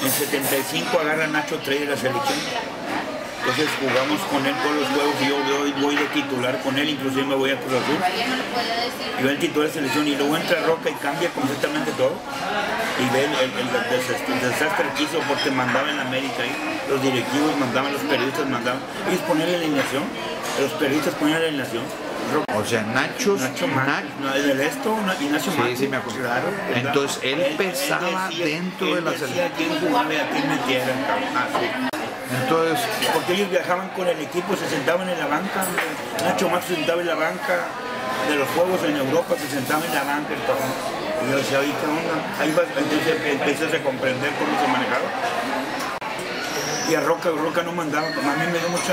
en 75 agarra Nacho Trey de la selección. Entonces jugamos con él todos los juegos y yo voy de titular con él, inclusive me voy a Cruz Azul. Y va el titular de selección y luego entra Roca y cambia completamente todo. Y ve el desastre que hizo porque mandaba en América ahí. Los directivos mandaban, los periodistas mandaban. Ellos ponían la alineación, los periodistas ponían la alineación. O sea, Nacho del esto, Ignacio Matos. Sí, me acuerdo. Claro, entonces él pesaba dentro de la selección. A quién jugaba y a quién metieran. Entonces, porque ellos viajaban con el equipo, se sentaban en la banca. Nacho Matos se sentaba en la banca de los juegos en Europa, se sentaba en la banca. Y yo decía, oye, ¿qué onda? Ahí va, entonces empiezas a comprender cómo se manejaba. Y a Roca no mandaba, a mí me dio mucha,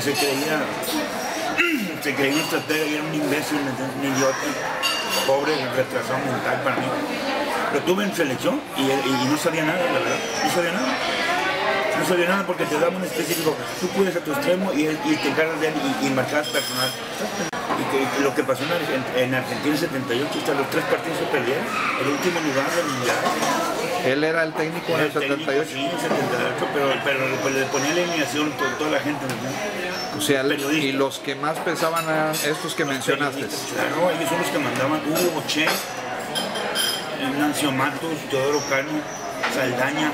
se creía un estratega y era un imbécil, un idiota, pobre, retrasado mental para mí. Lo tuve en selección y no sabía nada, la verdad, no sabía nada porque te daba un específico, tú cuidas a tu extremo y te encargas de él y marcabas personal. Y lo que pasó en Argentina en 78, hasta los 3 partidos se perdieron, el último lugar del mundial. Él era el técnico en el 78. Sí, en el 78, pero le ponía la alineación toda la gente. O sea, y los que más pesaban eran estos que mencionaste. Claro, ellos son los que mandaban Hugo Che, Nancio Matos, Teodoro Cano, Saldaña,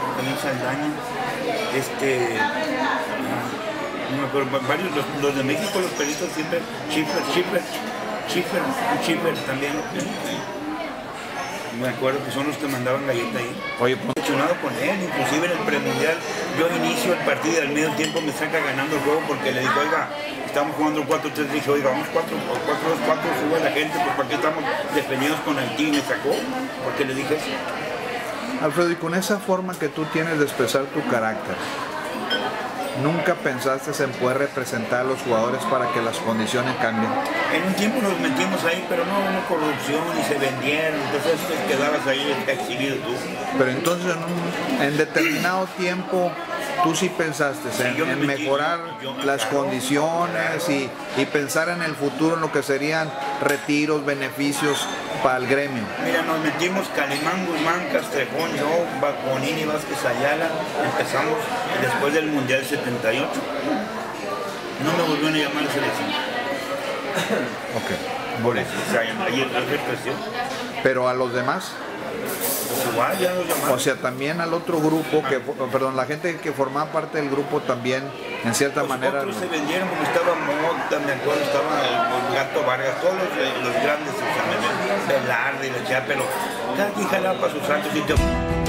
no me acuerdo, varios, los de México, los periodistas siempre, Schiffer también. Me acuerdo que son los que mandaban galleta ahí. Oye, emocionado con él, inclusive en el premundial, yo inicio el partido y al medio tiempo me saca ganando el juego porque le digo, oiga, estamos jugando 4-3, dije, oiga, vamos 4-2-4, sube la gente, pues ¿por qué estamos defendidos con Haití? Y me sacó, porque le dije eso. Alfredo, y con esa forma que tú tienes de expresar tu carácter, ¿nunca pensaste en poder representar a los jugadores para que las condiciones cambien? En un tiempo nos metimos ahí, pero no hubo corrupción y se vendieron, entonces quedabas ahí exhibido tú. Pero entonces en determinado tiempo tú sí pensaste en mejorar las condiciones y pensar en el futuro, en lo que serían retiros, beneficios para el gremio. Mira, nos metimos Calimán, Guzmán, Castrejón, yo, Bonini, Vázquez, Ayala, empezamos después del Mundial 78. No me volvieron a llamar a la selección. Ok. Por eso, o sea, ahí el creció. Pero a los demás. Pues igual, ya nos llamaron. O sea, también al otro grupo, perdón, la gente que formaba parte del grupo también, en cierta manera. Otros se vendieron, como estaba Mota, me acuerdo, estaba el Gato Vargas, todos los grandes, o sea, Velarde y la Chea, pero cada quien jalaba para sus santos sitios.